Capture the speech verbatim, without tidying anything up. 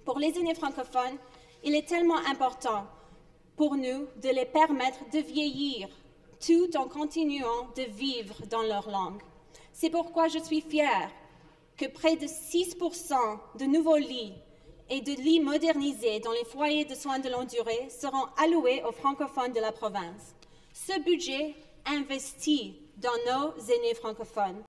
Pour les aînés francophones, il est tellement important pour nous de les permettre de vieillir tout en continuant de vivre dans leur langue. C'est pourquoi je suis fière que près de six pour cent de nouveaux lits et de lits modernisés dans les foyers de soins de longue durée seront alloués aux francophones de la province. Ce budget investit dans nos aînés francophones.